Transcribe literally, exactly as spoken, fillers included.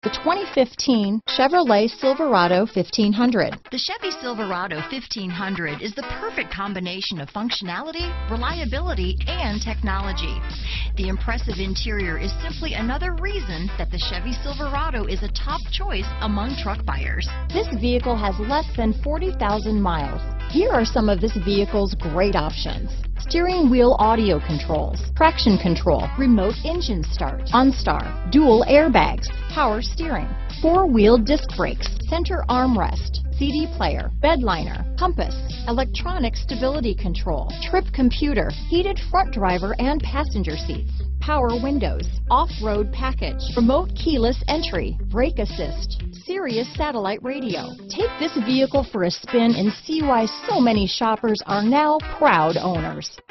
The twenty fifteen Chevrolet Silverado fifteen hundred. The Chevy Silverado fifteen hundred is the perfect combination of functionality, reliability, and technology. The impressive interior is simply another reason that the Chevy Silverado is a top choice among truck buyers. This vehicle has less than forty thousand miles. Here are some of this vehicle's great options: steering wheel audio controls, traction control, remote engine start, OnStar, dual airbags, power steering, four-wheel disc brakes, center armrest, C D player, bed liner, compass, electronic stability control, trip computer, heated front driver and passenger seats, power windows, off-road package, remote keyless entry, brake assist, Sirius satellite radio. Take this vehicle for a spin and see why so many shoppers are now proud owners.